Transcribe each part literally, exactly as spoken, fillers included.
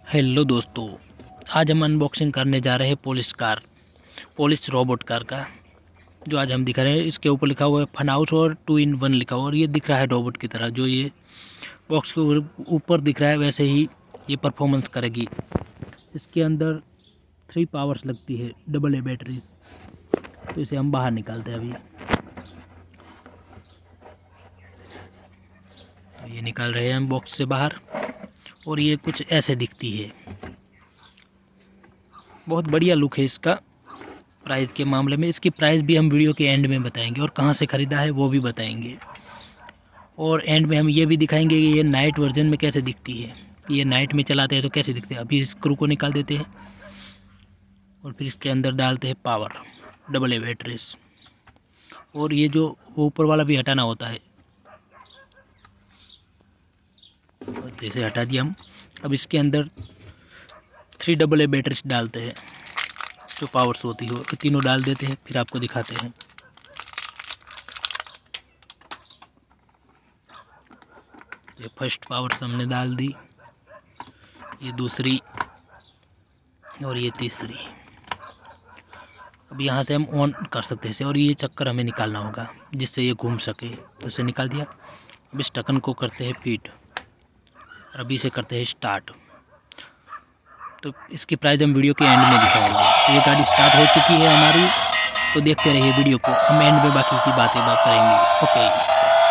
Hello दोस्तों, आज हम अनबॉक्सिंग करने जा रहे हैं police car police robot car का, जो आज हम दिखा रहे हैं। इसके ऊपर लिखा हुआ है फनाउस और टू इन वन लिखा हुआ है, और ये दिख रहा है रोबोट की तरह। जो ये बॉक्स के ऊपर दिख रहा है वैसे ही ये परफॉर्मेंस करेगी। इसके अंदर थ्री पावर्स लगती है, डबल ए बैटरी। तो इसे हम बाहर निकालते हैं अभी। ये निकाल रहे हैं हम बॉक्स से बाहर, और ये कुछ ऐसे दिखती है। बहुत बढ़िया लुक है इसका। प्राइस के मामले में इसकी प्राइस भी हम वीडियो के एंड में बताएंगे, और कहाँ से ख़रीदा है वो भी बताएंगे। और एंड में हम ये भी दिखाएंगे कि ये नाइट वर्जन में कैसे दिखती है। ये नाइट में चलाते हैं तो कैसे दिखते हैं। अभी स्क्रू को निकाल देते हैं और फिर इसके अंदर डालते हैं पावर, डबल ए बैटरीज। और ये जो ऊपर वाला भी हटाना होता है, तो इसे हटा दिया हम। अब इसके अंदर थ्री डबल ए बैटरीज डालते हैं, जो पावर्स होती हो, तो तीनों डाल देते हैं, फिर आपको दिखाते हैं। ये फर्स्ट पावर्स हमने डाल दी, ये दूसरी और ये तीसरी। अब यहाँ से हम ऑन कर सकते हैं इसे, और ये चक्कर हमें निकालना होगा जिससे ये घूम सके। तो इसे निकाल दिया। अब इस ढक्कन को करते हैं फिट, और अभी इसे करते हैं स्टार्ट। तो इसकी प्राइस हम वीडियो के एंड में दिखाएंगे। तो ये गाड़ी स्टार्ट हो चुकी है हमारी, तो देखते रहिए वीडियो को। हम एंड में बाकी की बातें बात करेंगे। ओके।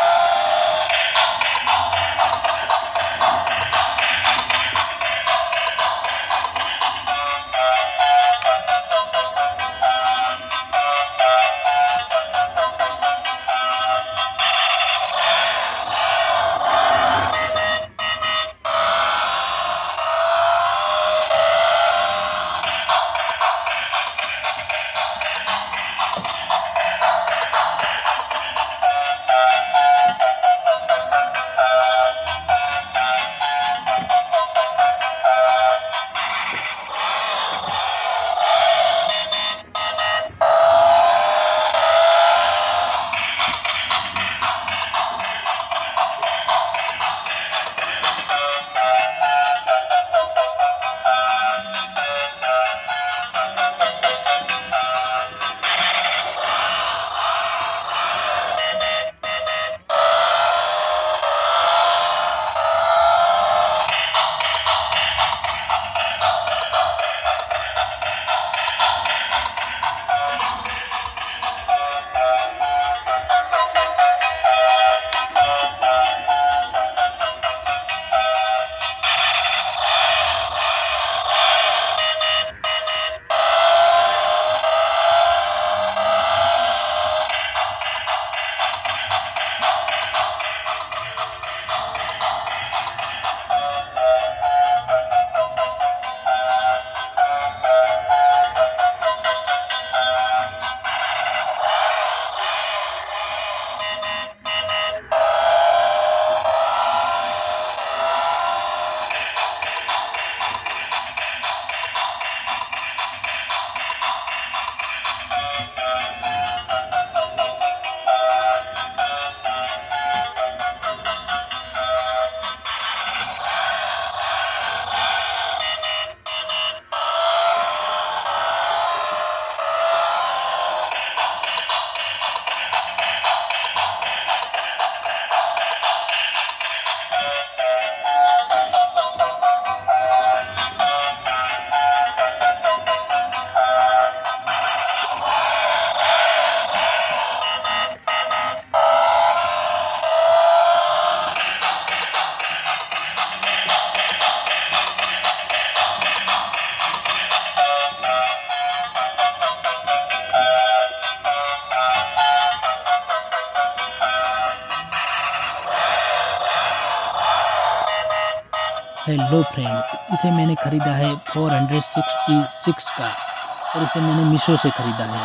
हेलो फ्रेंड्स, इसे मैंने ख़रीदा है फोर हंड्रेड सिक्सटी सिक्स का, और इसे मैंने मीशो से ख़रीदा है।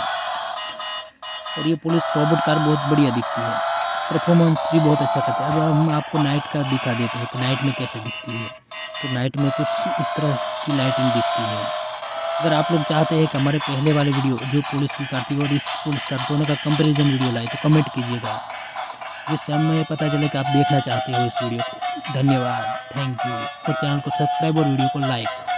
और ये पुलिस रोबोट कार बहुत बढ़िया दिखती है, परफॉर्मेंस भी बहुत अच्छा करता है। अब हम आपको नाइट का दिखा देते हैं कि नाइट में कैसे दिखती है। तो नाइट में कुछ इस तरह की लाइटिंग दिखती है। अगर आप लोग चाहते हैं कि हमारे पहले वाले वीडियो जो पुलिस की कार थी और इस पुलिस कार दोनों का कंपेरिजन वीडियो लाए, तो कमेंट कीजिएगा, जिससे हमें पता चले कि आप देखना चाहते हो इस वीडियो को। धन्यवाद, थैंक यू। और चैनल को सब्सक्राइब और वीडियो को लाइक।